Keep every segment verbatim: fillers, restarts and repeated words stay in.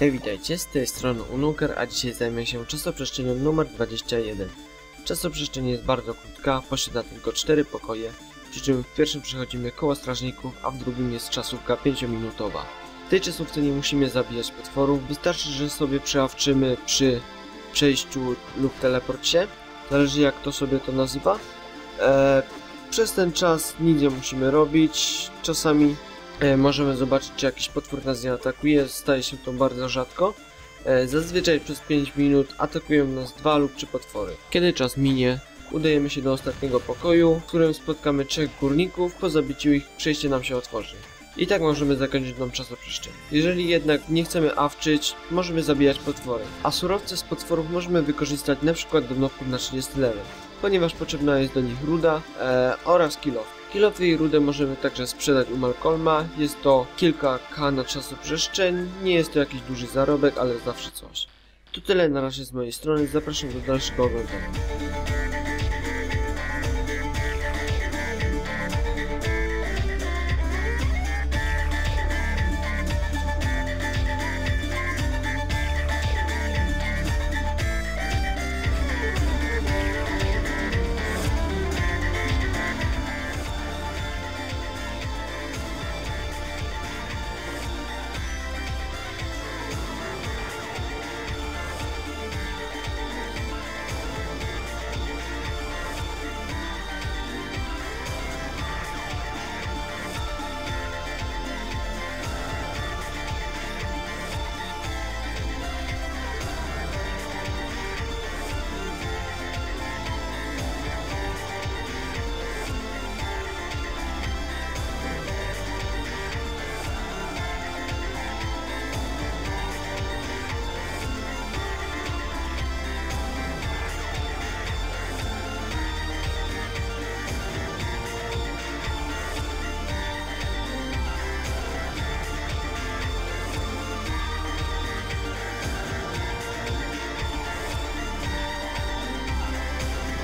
Hej, witajcie, z tej strony Unuker, a dzisiaj zajmę się czasoprzestrzenią numer dwadzieścia jeden. Czasoprzestrzeń jest bardzo krótka, posiada tylko cztery pokoje, przy czym w pierwszym przechodzimy koło strażników, a w drugim jest czasówka pięciominutowa. W tej czasówce nie musimy zabijać potworów, wystarczy, że sobie przeawczymy przy przejściu lub teleporcie, zależy jak to sobie to nazywa. Eee, przez ten czas nic nie musimy robić, czasami E, możemy zobaczyć, czy jakiś potwór nas nie atakuje, staje się to bardzo rzadko. E, zazwyczaj przez pięć minut atakują nas dwa lub trzy potwory. Kiedy czas minie, udajemy się do ostatniego pokoju, w którym spotkamy trzech górników, po zabiciu ich przejście nam się otworzy. I tak możemy zakończyć tą czasoprzestrzeń. Jeżeli jednak nie chcemy awczyć, możemy zabijać potwory. A surowce z potworów możemy wykorzystać np. do nowków na trzydziesty level, ponieważ potrzebna jest do nich ruda e, oraz kilof. Kilofy i rudę możemy także sprzedać u Malcolma. Jest to kilka K na czasoprzestrzeń. Nie jest to jakiś duży zarobek, ale zawsze coś. To tyle na razie z mojej strony. Zapraszam do dalszego oglądania.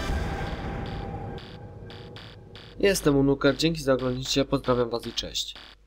Jestem Unuker, dzięki za oglądnięcie, pozdrawiam was i cześć.